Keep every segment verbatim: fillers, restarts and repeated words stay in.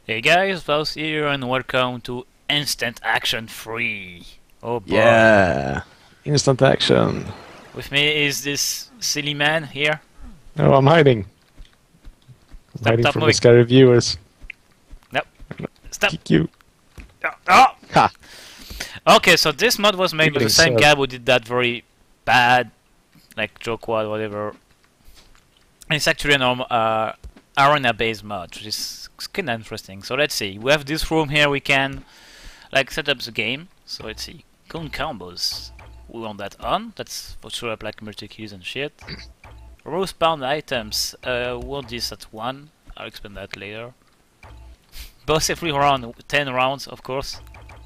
Hey guys, Faust here and welcome to Instant Action three. Oh boy. Yeah, instant action. With me is this silly man here. Oh, I'm hiding. I'm Stop, hiding stop from the moving. scary viewers. Nope. Stop. Kick you. Oh, oh! Ha! Okay, so this mod was made by the Feeling same sad. guy who did that very bad, like joke quad, whatever. And it's actually an normal, uh, arena-based mod, which is kind of interesting. So let's see. We have this room here. We can like set up the game. So let's see. Cone combos. We want that on. That's for sure up like multi keys and shit. Row spawn items. Uh, we want this at one. I'll explain that later. Boss every round, ten rounds, of course.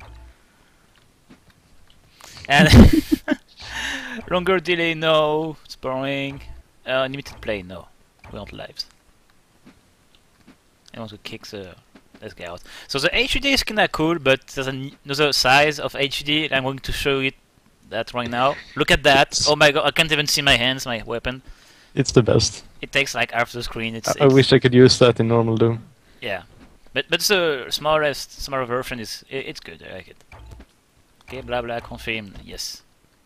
And longer delay, no. It's boring. Uh, limited play, no. We want lives. I want to kick the this guy out. So the H U D is kinda cool, but there's an another size of H U D. I'm going to show you that right now. Look at that! It's- Oh my god, I can't even see my hands, my weapon. It's the best. It takes like half the screen. It's, I, I it's wish I could use that in normal Doom. yeah, but but the smallest, smaller version is i it's good. I like it. Okay, blah blah. Confirm. Yes.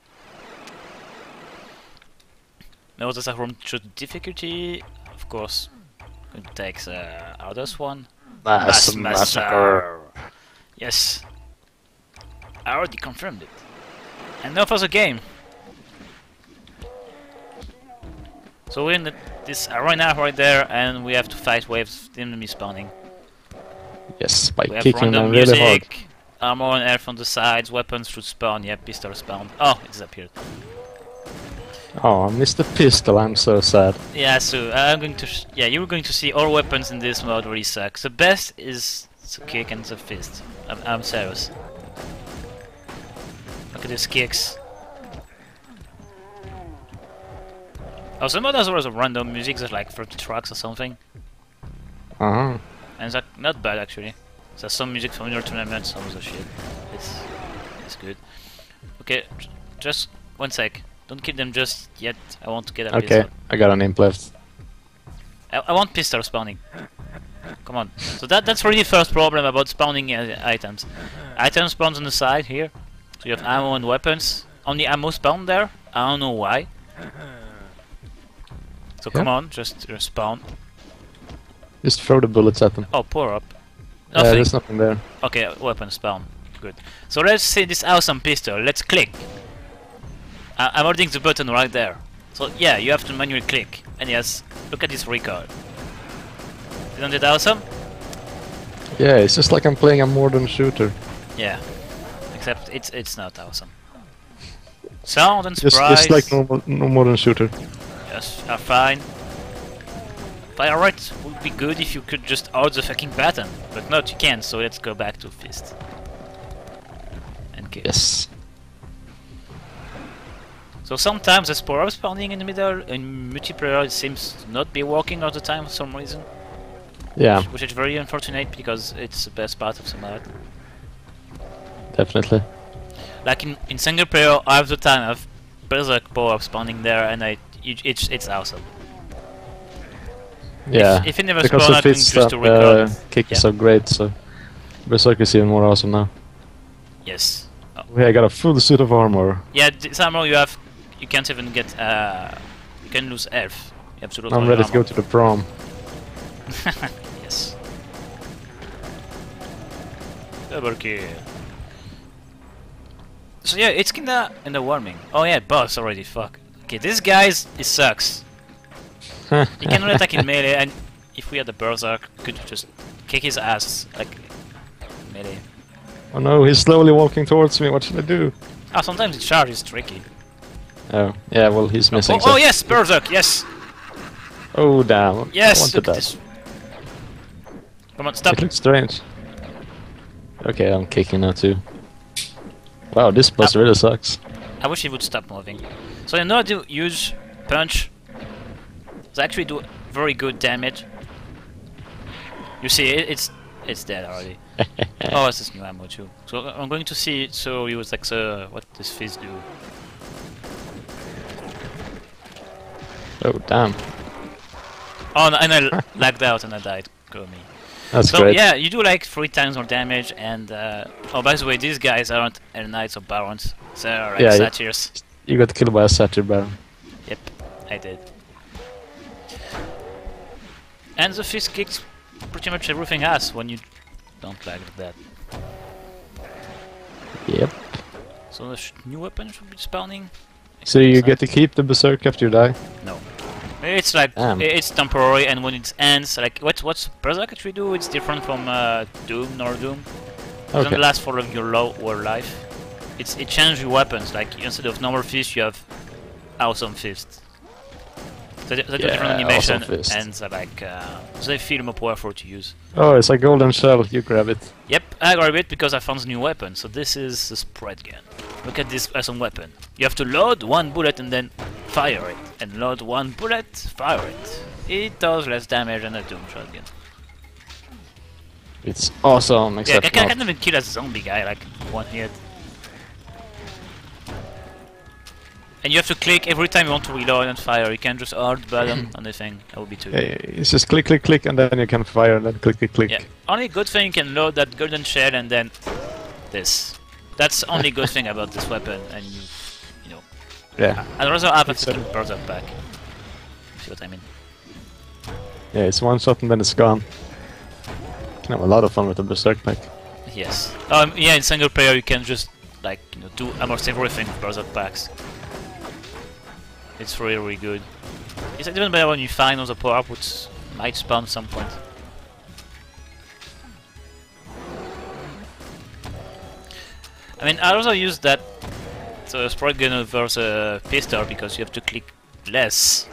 Now there's a room to difficulty. Of course, going to take the hardest one. Mass Massacre. Yes. I already confirmed it. And now for the game. So we're in the, this arena right there, and we have to fight waves of enemy spawning. Yes, by We have kicking random them really hard. music, armor and health on the sides, weapons should spawn. Yeah, pistol spawn. Oh, it disappeared. Oh, I missed the pistol. I'm so sad. Yeah, so I'm going to. Sh yeah, you're going to see all weapons in this mode really suck. The best is the kick and the fist. I'm, I'm serious. Look at these kicks. Oh, some others was a random music, there's like thirty tracks or something. Uh huh. And that's not bad actually. There's some music from your tournament, some of the shit. It's it's good. Okay, j- just one sec. Don't kill them just yet. I want to get a Okay, pistol. I got an imp left. I, I want pistol spawning. Come on. So that that's really the first problem about spawning uh, items. Items spawns on the side here. So you have ammo and weapons. Only ammo spawn there. I don't know why. So Yeah. come on, just uh, spawn. Just throw the bullets at them. Oh, power up. Yeah, Nothing. there's nothing there. Okay, weapon spawn. Good. So let's see this awesome pistol. Let's click. I I'm holding the button right there. So yeah, you have to manually click. And yes, look at this recoil. Isn't it awesome? Yeah, it's just like I'm playing a modern shooter. Yeah. Except it's it's not awesome. Sound and Just, surprise. just like normal, no modern shooter. Yes, are fine. Fire right would be good if you could just hold the fucking button, but not, you can't. So let's go back to fist. And kill. Yes. So sometimes the spore up spawning in the middle in multiplayer it seems to not be working all the time for some reason, Yeah, which is very unfortunate because it's the best part of the mod. definitely. Like in, in single player, half the time I've Berserk power up spawning there, and I it, it's it's awesome. Yeah, if it never because spawned, the I'm going fist just to uh, record. kick is Yeah. so great, so Berserk is even more awesome now. Yes. Oh. Okay, I got a full suit of armor. Yeah, this armor you have, you can't even get. Uh, you can lose health. You have to lose I'm all ready your to go armor. to the prom. Yes. Double kill. So yeah, it's kinda underwhelming. Oh yeah, boss already. Fuck. Okay, this guy's he sucks. He can only attack in melee, and if we had a berserk, could just kick his ass like melee. Oh no, he's slowly walking towards me. What should I do? Ah, sometimes the charge is tricky. Oh, yeah, well, he's missing. Oh, so- oh yes, berserk. Yes, Oh, damn. yes. I wanted Look at that. this. Come on, stop. It looks strange. Okay, I'm kicking now too. Wow, this boss Ah. really sucks. I wish he would stop moving. So you know how to use punch. They actually do very good damage. You see, it, it's it's dead already. Oh, it's this new ammo too. So I'm going to see. So use like the what does fist do? Oh, damn. Oh, no, and I lagged out and I died. Go me. That's So great. yeah, you do like three times more damage, and uh, oh, by the way, these guys aren't Air Knights or Barons. They're like Yeah, yeah. Satyrs. You got killed by a Satyr Baron. Yep, I did. And the fist kicks pretty much everything ass when you don't like that. Yep. So the sh new weapon should be spawning. So you Exactly. get to keep the Berserk after you die? No. It's like Damn. it's temporary, and when it ends, like what what's Berserk actually do? It's different from uh, Doom nor Doom. It Okay. doesn't last for your lower life. It's it changes your weapons. Like instead of normal fist, you have awesome fist. So they, they do Yeah, different animation, awesome fist. and uh, like uh, they feel more powerful to use. Oh, it's like golden shell. You grab it. Yep, I grab it because I found the new weapon. So this is the spread gun. Look at this awesome weapon. You have to load one bullet and then fire it, and load one bullet, fire it. It does less damage than a Doom shotgun. It's awesome, Yeah, I except can, I not. can even kill a zombie guy like one hit. And you have to click every time you want to reload and fire. You can't just hold button on the thing. That would be too. Yeah, it's just click, click, click, and then you can fire, and then click, click, click. Yeah. Only good thing you can load that golden shell and then this. That's only good thing about this weapon. And you, you know, Yeah. I'd rather have a It's fucking a- Berserk back. See what I mean? Yeah, it's one shot and then it's gone. You can have a lot of fun with the Berserk pack. Yes. Um. Yeah. In single player, you can just like you know do almost everything with Berserk packs. It's really, really good. It's even better when you find other power outputs might spawn at some point. I mean, I also use that the sprite gun versus a pistol because you have to click less,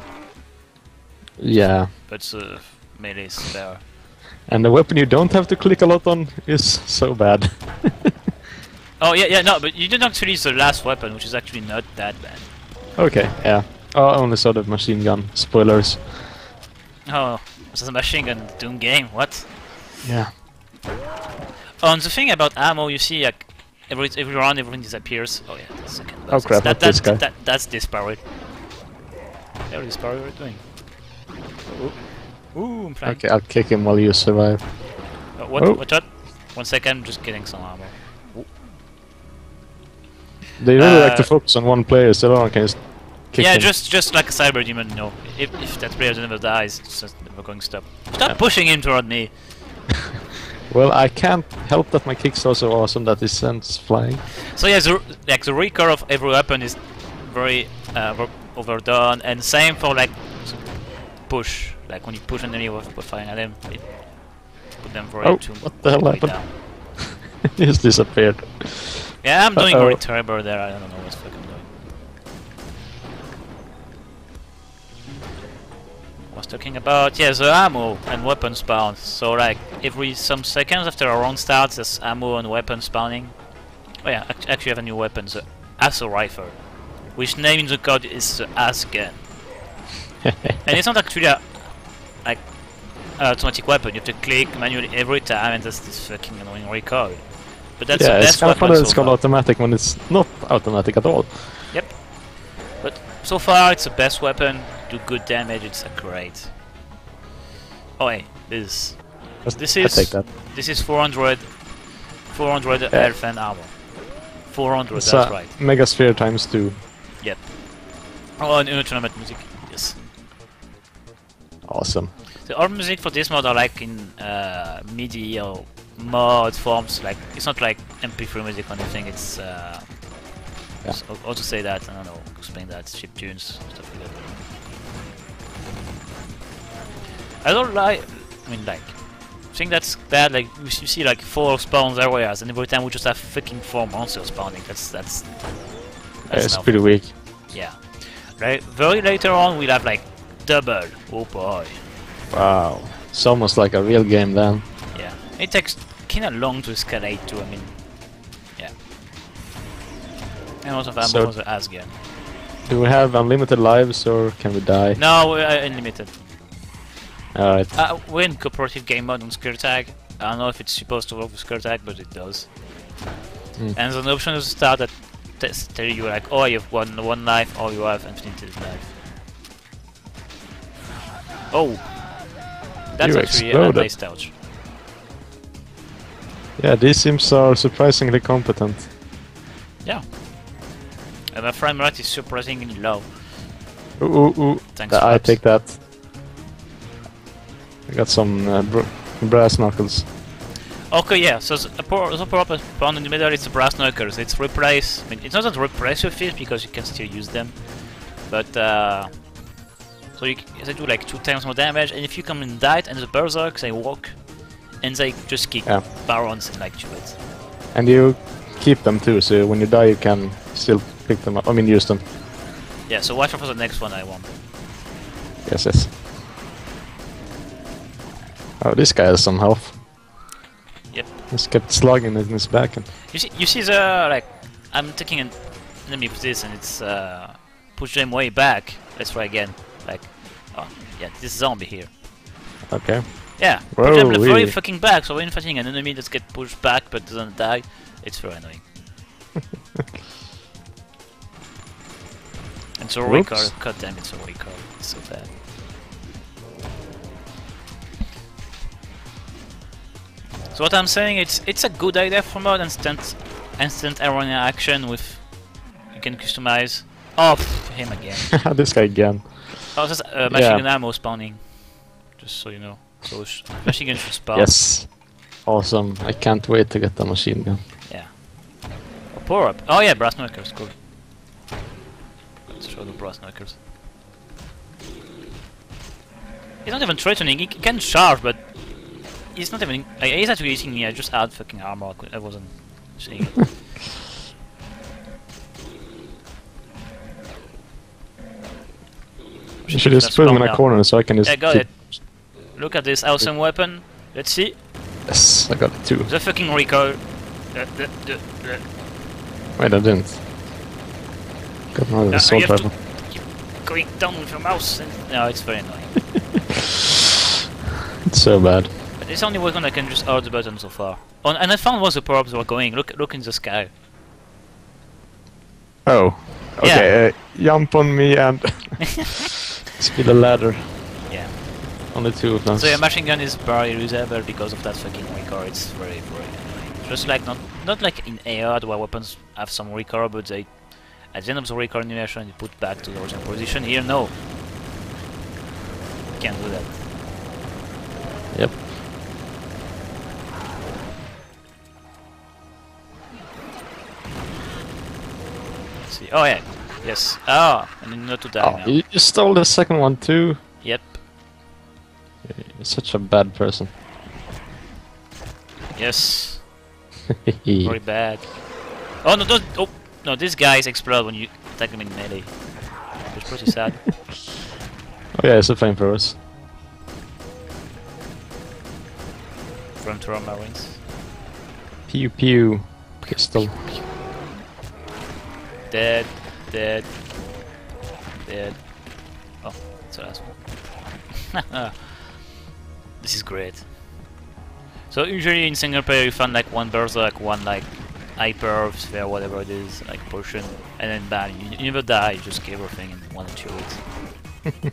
Yeah. but the melee is better. And the weapon you don't have to click a lot on is so bad. Oh yeah, yeah, no, but you didn't actually use the last weapon, which is actually not that bad. Okay, yeah. Oh, I only saw the machine gun. Spoilers. Oh, this is a machine gun Doom game. What? Yeah. Oh, and the thing about ammo, you see, like every every round, everything disappears. Oh yeah, that's second. Oh crap, that, not this that, guy. that, that's disparate. Yeah, disparate. What are you doing? Ooh, Ooh I'm flying. Okay, I'll kick him while you survive. Uh, what? Oh. Watch out! One second, just getting some ammo. They really like to Uh, focus on one player, so no one can just kick Yeah, him. just just like a cyber demon. No, if if that player never dies, it's just never going to stop. Stop Yeah. pushing him toward me. Well, I can't help that my kicks are so awesome that he sends flying. So yeah, the, like the recoil of every weapon is very uh, ver- overdone, and same for like push. Like when you push an enemy with, with firing at him, it put them very Oh, too what the hell way happened? down. He just disappeared. Yeah, I'm doing Uh-oh. very terrible there. I don't know what's fucking doing. I was talking about yeah the ammo and weapon spawns. So like every some seconds after a round starts, there's ammo and weapon spawning. Oh yeah, act actually have a new weapon, the Assault Rifle, which name in the code is the Ass Gun. And it's not actually a like a automatic weapon. You have to click manually every time, and that's this fucking annoying recoil. But that's yeah, the it's best kind of weapon fun that so it's called far. automatic when it's not automatic at all. Yep. But so far, it's the best weapon. Do good damage. It's a great. Oh hey, this Just- This I is- take that. this is four hundred, four hundred Yeah. health and armor. four hundred. It's That's uh, right. Megasphere times two. Yep. Oh, and uh, tournament music. Yes. Awesome. The all music for this mod are like in uh, MIDI or mod forms. Like it's not like M P three music or anything. It's uh, Yeah. s- how to say that? I don't know. Explain that. Chip tunes, stuff like that. I don't like. I mean, like. I think that's bad. Like you s- you see like four spawns areas, and every time we just have freaking four monsters spawning. That's that's. Yeah, that's it's enough. pretty weak. Yeah. Right. Very later on, we'll have like double. Oh boy. Wow. It's almost like a real game then. Yeah. It takes kinda long to escalate too. I mean. Yeah. And also ammo So- for the ass gun. Do we have unlimited lives or can we die? No, we're uh, unlimited. Alright. Uh, we're in cooperative game mode on Skirtag. I don't know if it's supposed to work with Skirtag, but it does. Mm. And there's an option at the start that t- tell you like, oh, you have one one life, or you have infinite life. Oh, That's You actually a exploded. nice touch. Yeah, these sims are surprisingly competent. Yeah. And my frame rate is surprisingly low. Ooh, ooh, ooh. Thanks, Th- I Flaps. take that. I got some uh, br brass knuckles. Okay, yeah, so the power, the power up pawn in the middle is the brass knuckles. It's replace. I mean, it's not that replace your fish because you can still use them, but uh, so you, c- they do like two times more damage. And if you come in diet and the berserk, they walk and they just kick Yeah. barons and like it. And you keep them too, so when you die you can still pick them up. I mean, use them. Yeah, so watch out for the next one I want. Yes, yes. Oh, this guy has some health. Yep. Just kept slugging in his back. And You see, you see the like. I'm taking an enemy position. It's uh, push them way back. Let's try again. Like, oh yeah, this zombie here. okay. Yeah, Whoa, push them very really? fucking back. So when fighting an enemy that gets pushed back but doesn't die, it's very annoying. And so Whoops. recoil. God damn, it's a recoil. It's so bad. So what I'm saying, it's it's a good idea for mod instant instant arena action with you can customize. Oh, pff, him again. This guy again. Oh, that's uh, machine Yeah. gun ammo spawning. Just so you know. So sh machine gun should spawn. Yes. Awesome. I can't wait to get the machine gun. Yeah. Oh, power up. Oh yeah, brass knuckles. Cool. Let's show the brass knuckles. He's not even threatening. He c- can charge, but he's not even. Uh, he's actually hitting me. I just had fucking armor. I cou- I wasn't seeing it. You should just put him in a now. corner so I can just Yeah, got keep... it. Look at this awesome weapon. Let's see. Yes, I got it too. The fucking recoil. Uh, uh, uh, uh. Wait, I didn't. Got another Uh, assault you have to rifle. keep going down with your mouse. And no, it's very annoying. It's so bad. But it's only weapon I can just hold the button so far. Oh, and I found where the power-ups were going. Look, look in the sky. Oh. Okay, uh, jump on me and... Speed a ladder. Yeah. Only two of them. So your machine gun is very usable because of that fucking recoil. It's very, very annoying. Just like not, not like in A R where weapons have some recoil, but they, at the end of the recoil animation, you put back to the original position. Here, no. Can't do that. Yep. Let's see. Oh yeah. Yes. Oh, and then not to die Oh, now. you, you stole the second one too. Yep. You're such a bad person. Yes. Very bad. Oh no! Don't. Oh no! These guys explode when you attack them in melee. It's pretty sad. Oh yeah, it's a flamethrowers. From Terra Marines. Pew pew. Pistol. Dead. Dead. Dead. Oh, that's the last one. This is great. So usually in single player you find like one berserk, one like hyper, sphere, whatever it is, like potion, and then bam, you, you never die, you just kill everything in one or two hits.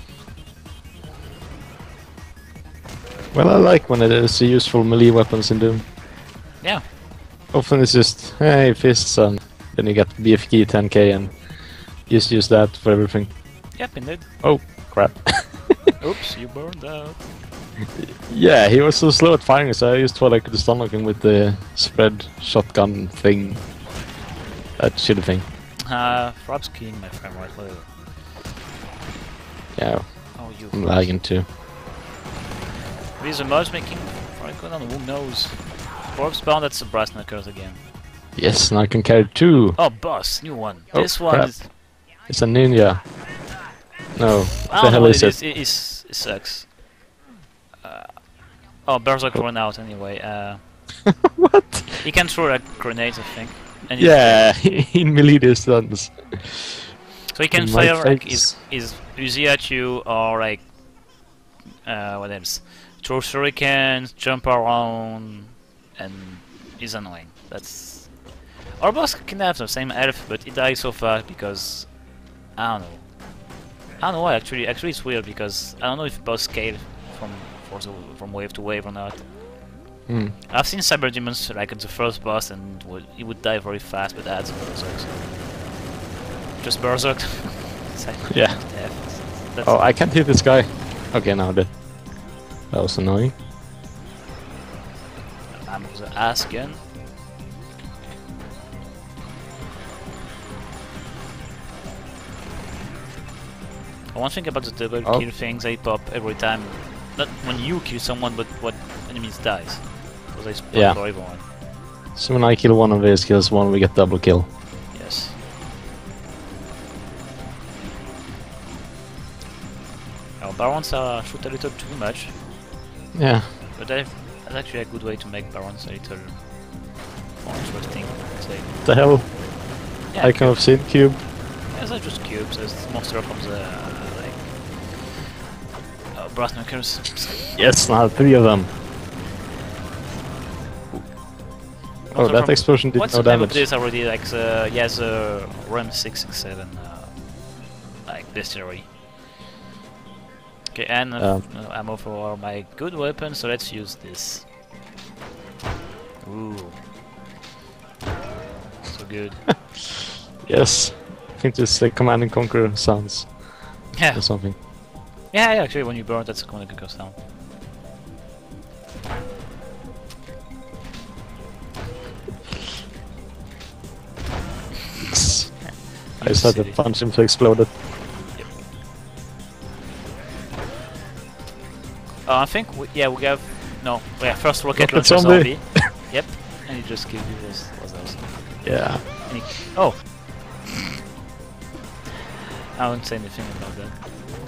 Well, I like when it is useful melee weapons in Doom. Yeah. Often it's just, hey, fists, and then you get B F G ten K and just use that for everything. Yep, indeed. Oh, crap. Oops, you burned out. Yeah, he was so slow at firing, so I just thought I could stun him with the spread shotgun thing. That shitty thing. Uh, perhaps keying my frame rate, whatever. Yeah, Oh, you. I'm lagging too. With the mods making Franconon, who knows? Corpse bound, that's the brass knuckles again. Yes, and I can carry two. Oh, boss, new one. Oh, this one crap. is. It's a ninja. No, what I the don't know hell what is it it? is. It, is, it sucks. Uh, oh, Berserk run out anyway. Uh, What? he can throw like grenades, I think. And he's- Yeah, in melee distance. So he can in my fire like face. his, his Uzi at you, or like. Uh, what else? Throw shurikens, jump around, and he's annoying. That's. Our boss can have the same health, but he dies so fast because. I don't know. I don't know why actually. Actually, it's weird because I don't know if boss scale from for the, from wave to wave or not. Hmm. I've seen Cyber Demons like at the first boss and would, he would die very fast but adds Berserk. Just Berserk. Yeah. That's Oh, I can't hit this guy. Okay, now that that was annoying. I'm the ass gun. One thing about the double Oh. kill things, they pop every time. Not when you kill someone, but when enemies dies. So they spawn Yeah. for everyone. So when I kill one of his kills, one we get double kill. Yes. Our barons are shoot a little too much, Yeah. but they've- that's actually a good way to make barons a little more interesting, I'd say. What the hell? Yeah, I kind of seen cube. yeah, they're just cubes. There's monster from the like uh, brass knuckles. Yes, now three of them. Oh, Monster that from- explosion did What's no the name of damage. this already? Like the yeah, the RAM six six seven, uh, like bestiary. Okay, and uh, Um. uh, ammo for my good weapon. So let's use this. Ooh, so good. Yes. I think this like Command and Conquer sounds Yeah, or something. yeah, yeah. Actually, when you burn, that's going to go down. I just had to Silly. punch him to explode it. Uh, I think we, yeah we have no yeah first rocket Rocket launcher zombie. zombie. Yep, and he just killed you. Was was awesome. Yeah. And he, oh, I won't say anything about that.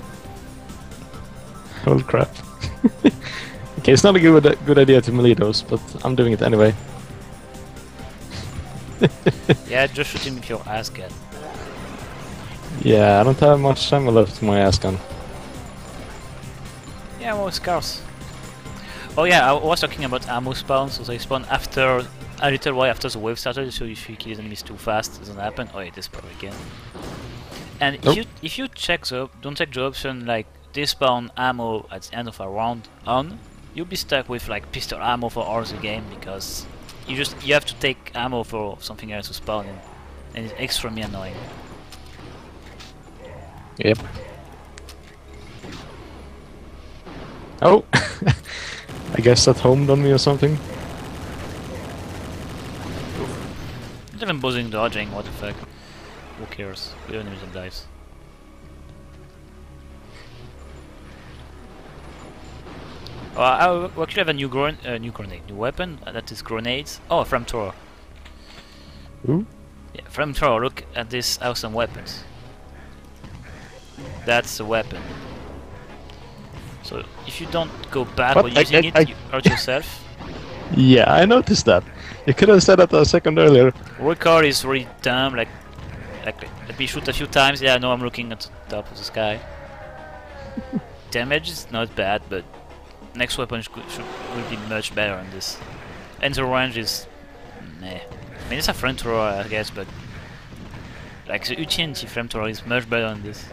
Holy crap. Okay, it's not a good good idea to melee those, but I'm doing it anyway. Yeah, just shoot him with your ass gun. Yeah, I don't have much ammo left to my ass gun. Yeah, well, scarce. Oh yeah, I was talking about ammo spawn, so they spawn after a little while after the wave started, so if you kill enemies too fast, it doesn't happen. Oh, it is probably again. And if Nope. you if you check the don't check the option like despawn ammo at the end of a round on, you'll be stuck with like pistol ammo for all the game because you just you have to take ammo for something else to spawn in, and it's extremely annoying. Yep. Oh! I guess that homed on me or something. Not even bothering dodging, what the fuck. Who cares? We don't use the dice. Oh, I we actually have a new gren uh, new grenade, new weapon, uh, that is grenades. Oh, a flamethrower. Ooh. Yeah, flamethrower, look at this awesome weapons. That's a weapon. So, if you don't go bad What? while I- using I- it, I- you hurt yourself. Yeah, I noticed that. You could have said that a second earlier. Recoil is really dumb, like, like, let me shoot a few times, yeah, I know I'm looking at the top of the sky. Damage is not bad, but next weapon should, should, will be much better than this. And the range is... meh. I mean, it's a flamethrower, I guess, but... Like, the U T N T flamethrower is much better than this.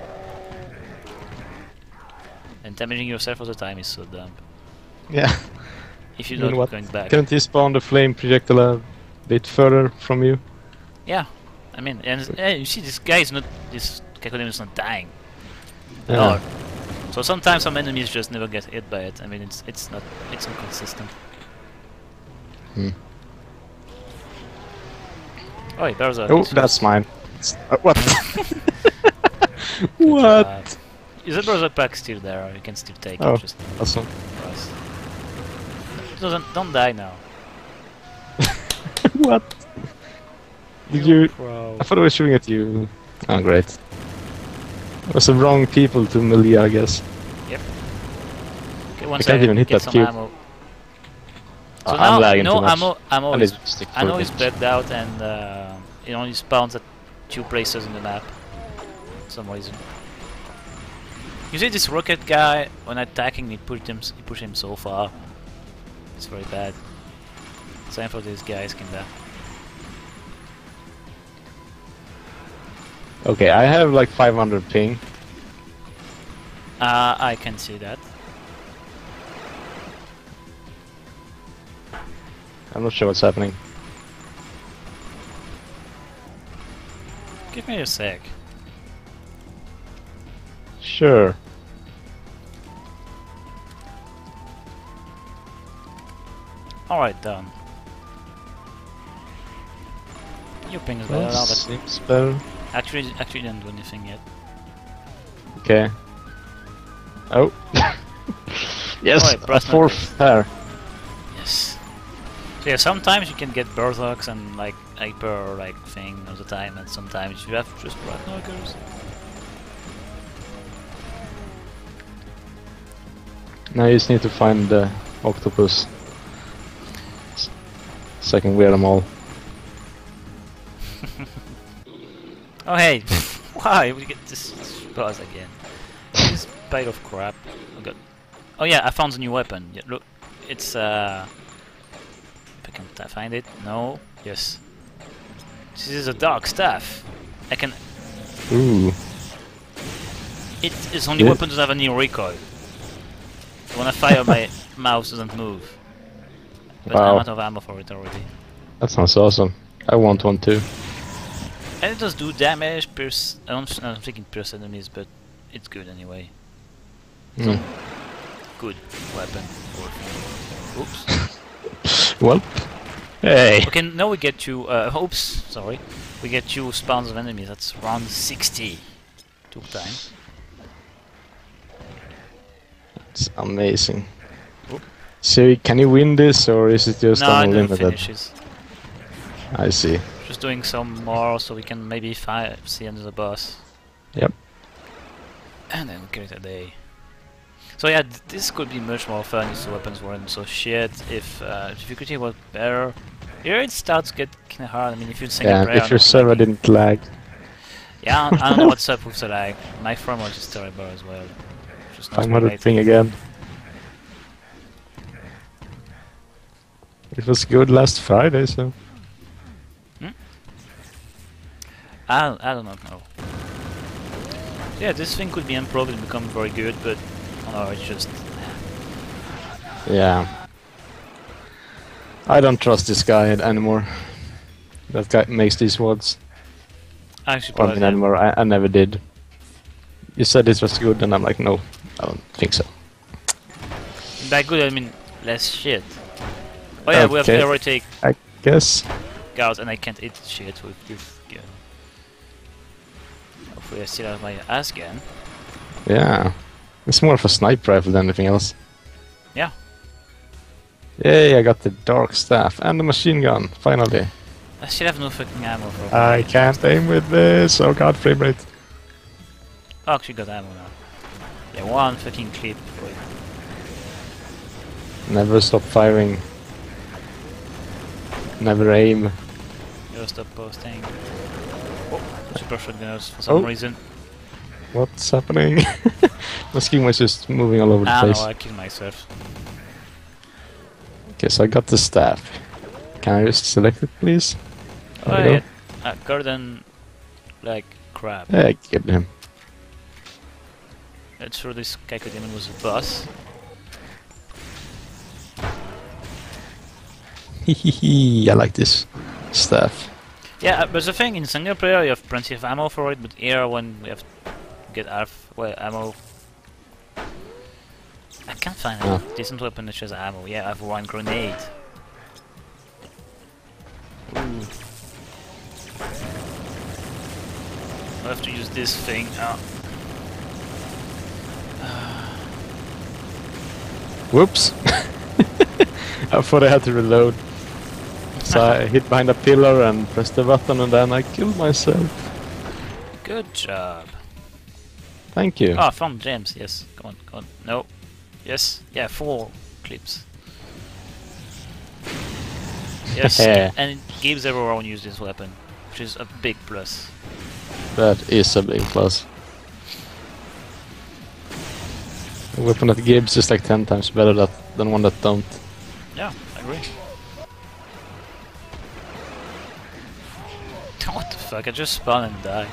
And damaging yourself all the time is so dumb. Yeah. If you're You know not what? going back. Couldn't he spawn the flame projectile a bit further from you? Yeah, I mean, and uh, you see, this guy is not, this Cacodemon is not dying. Yeah. No. So sometimes some enemies just never get hit by it. I mean, it's it's not it's inconsistent. Hmm. Oh, hey, there's a. Oh, that's mine. S- uh, what? what? Uh, is the browser pack still there? You can still take Oh. it. Just Awesome. for us. Doesn't don't die now. What? Did you? Pro. I thought I was shooting at you. Oh, great. It was the wrong people to melee, I guess. Okay, once can't even hit get that some cube. ammo. Uh, So I'm now lagging no too much. ammo. Ammo I is need to stick to ammo it. is bugged out and uh, it only spawns at two places in the map. For some reason. You see this rocket guy when attacking, he pushed him. He pushed him so far. It's very bad. Same for these guys, kinda. Okay, I have like five hundred ping. Uh, I can see that. I'm not sure what's happening. Give me a sec. Sure. Alright, done. Your ping is better Well, now, but seems better. actually, actually didn't do anything yet. Okay. Oh. Yes, Alright, a brass fourth pair. Yes. So yeah, sometimes you can get Berthox and like hyper like thing all the time, and sometimes you have just brass knuckles. Now you just need to find the octopus. S- So I can wear them all. Oh hey, why we get this boss again? This bag of crap. Oh god. Oh yeah, I found a new weapon. Yeah, look, it's uh. If I can t find it. No. Yes. This is a dark staff. I can. Ooh. It is only Yeah. weapon doesn't have any recoil. So when I fire, my mouse doesn't move. But Wow. I'm out of ammo for it already. That sounds awesome. I want one too. And it does do damage, pierce. I don't, I don't think it pierce enemies, but it's good anyway. Hmm. Good weapon. Working. Oops. Well. Hey. Okay, now we get to. Uh, oops, sorry. We get two spawns of enemies. That's round sixty. Took time. It's amazing. Oop. So can you win this, or is it just No, I didn't unlimited? finishes. I see. Just doing some more so we can maybe fi see another boss. Yep. And then carry it a day. So yeah, th this could be much more fun if the weapons weren't so shit, if uh, difficulty was better. Here it starts to get kinda hard. I mean, if you'd single Yeah, player, if your not server lagging. didn't lag. Yeah, I don't know what's up with the lag. My frame rate is terrible as well. Just not five hundred great. ping again. It was good last Friday, so... I, I do not know. Yeah, this thing could be improved and become very good, but oh, it's just Yeah. I don't trust this guy anymore. That guy makes these words. actually I probably mean, anymore. I, I never did. You said this was good, and I'm like, no, I don't think so. by good I mean less shit. Oh yeah, we have Okay. heretic I guess. guards and I can't eat shit with this gun. Hopefully I still have my ass gun. Yeah. It's more of a sniper rifle than anything else. Yeah. Yay, I got the dark staff and the machine gun, finally. I still have no fucking ammo for I my- can't aim with this, oh god, frame rate. Oh, actually got ammo now. Yeah, one fucking clip for it. Never stop firing. Never aim. Never stop posting. Oh, super shotgunners for some Oh. reason. What's happening? My skin was just moving all over the Ah place. no, I killed myself. Okay, so I got the staff. Can I just select it, please? Oh There we yeah, go. uh, garden like crap. Yeah, I killed him. Let's sure this Cacodemon was a boss. Hehehe, I like this staff. Yeah, uh, but the thing in single player you have plenty of ammo for it, but here when we have to get half well, ammo, I can't find Ah. a decent weapon that has ammo. Yeah, I have one grenade. Ooh. I have to use this thing. Oh. Whoops! I thought I had to reload. So I hit behind a pillar and pressed the button and then I killed myself. Good job. Thank you. Oh, I found gems. Yes. Come on, come on. No. Yes. Yeah, four clips. Yes. And it gives everyone use this weapon, which is a big plus. That is a big plus. A weapon that gives is like ten times better that, than one that don't. Yeah, I agree. What the fuck? I just spawned and died.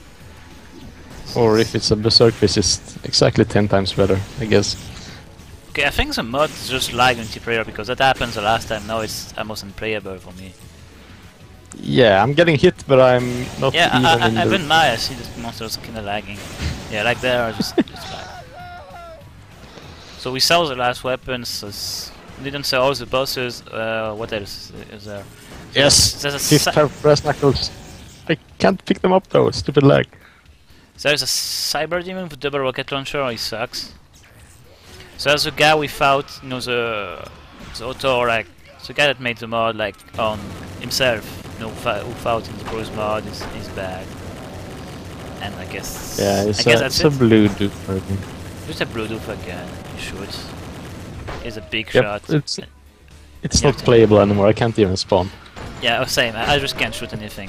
Or if it's a berserk fist, it's exactly ten times better, I guess. Okay, I think the mod just lagged multiplayer because that happened the last time. Now it's almost unplayable for me. Yeah, I'm getting hit, but I'm not Yeah, even I, I, in I, the... even now I see the monsters kind of lagging. Yeah, like there, just, just lag. So we saw the last weapons. As we didn't see all the bosses. Uh, what else is there? Yes! There's a Fifth si type of brass knuckles. I can't pick them up though, stupid lag. there's a cyber demon with double rocket launcher. He sucks. So there's a guy we fought. You know the the author, like the guy that made the mod, like on himself. You know, who fought in the Cruise mod is is bad. And I guess Yeah, I it's, guess a, that's it's a it. blue dude for me. Just a blue doof again. He shoots. He's a big Yep, shot. it's it's Yeah, not okay. playable anymore, I can't even spawn. Yeah, same. I I just can't shoot anything.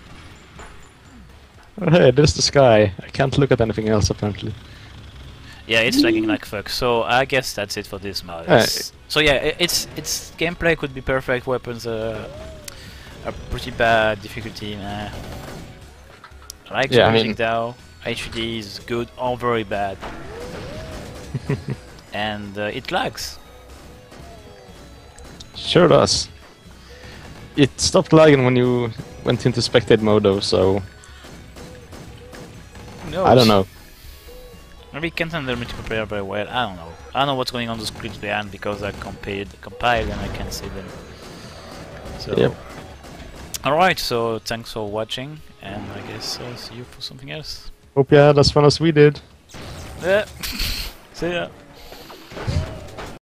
Oh, hey, there's the sky. I can't look at anything else apparently. Yeah, it's lagging like fuck. So I guess that's it for this mod. Uh, It's- so yeah, i- it's its gameplay could be perfect. Weapons uh, are pretty bad. Difficulty, nah. I like Yeah, the I music mean- though. H D is good or very bad. And uh, it lags. Sure does. It stopped lagging when you went into spectate mode though, so No. I don't know. Maybe it can't handle multiplayer very well. I don't know. I don't know what's going on the screens behind because I compiled, compiled and I can't see them. So. Yep. Alright, so thanks for watching, and I guess I'll see you for something else. Hope you had as fun as we did. Yeah. See ya.